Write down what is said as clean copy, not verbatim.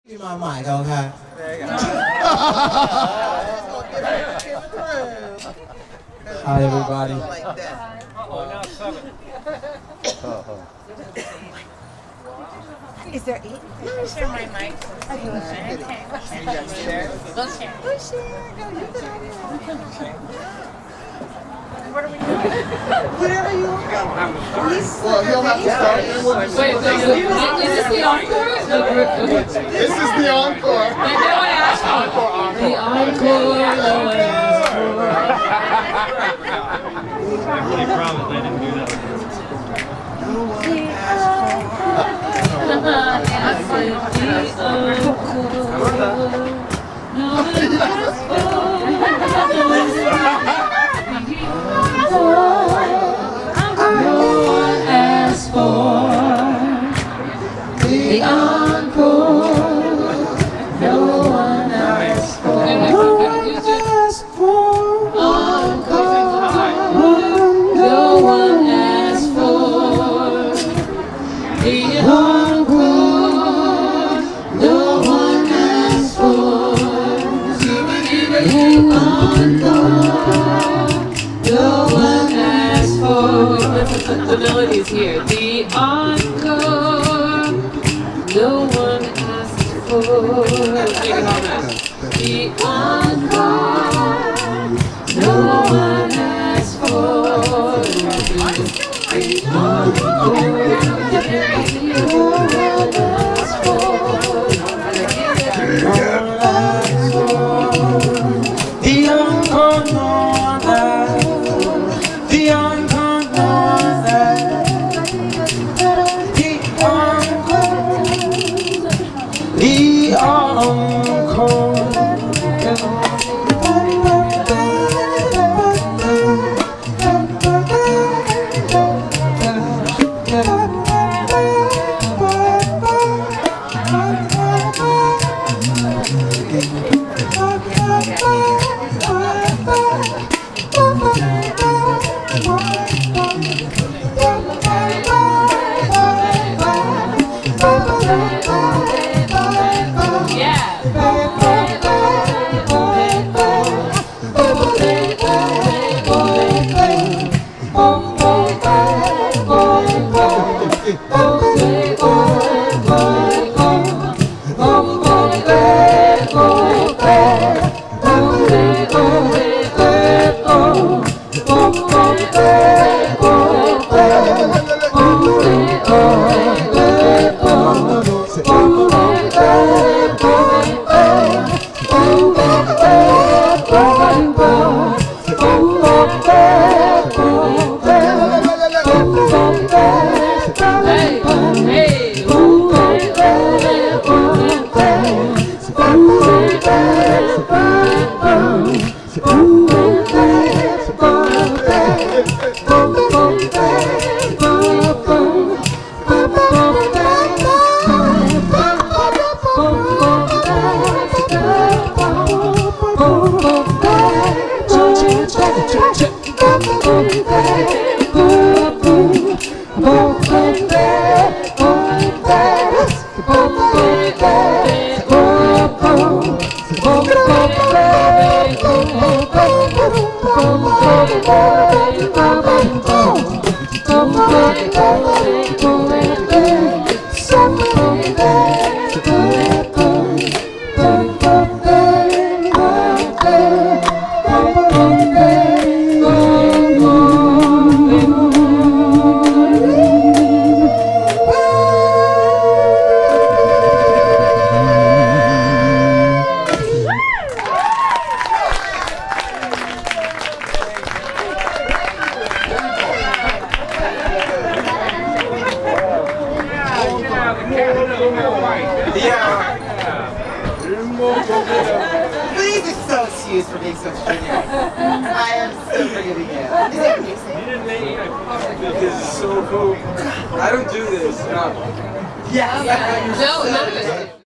Give my mic, okay? Hi, everybody. Now it's 7. Is there 8? Let me share my mic. Okay, we'll share. Okay, we'll share. We'll share. We'll share. No, you can have it. What are we doing? Whatever you want. Well, he'll have to start. Wait, is this the encore? This is the encore. The encore. I really promised I didn't do that. The encore, no one asked for. Encore, no one asked for. The encore, no one asked for. The encore, no one asked for. The melody is here. The encore. No one asked for. The encore. No one asked for. The encore. No one asked for. The encore, no one asked for. The encore, no one asked for. The encore. Please excuse for being so stringent. I am so forgiving you. Is it music? You didn't make it. This is so cool. I don't do this. No. Yes. No, none of it.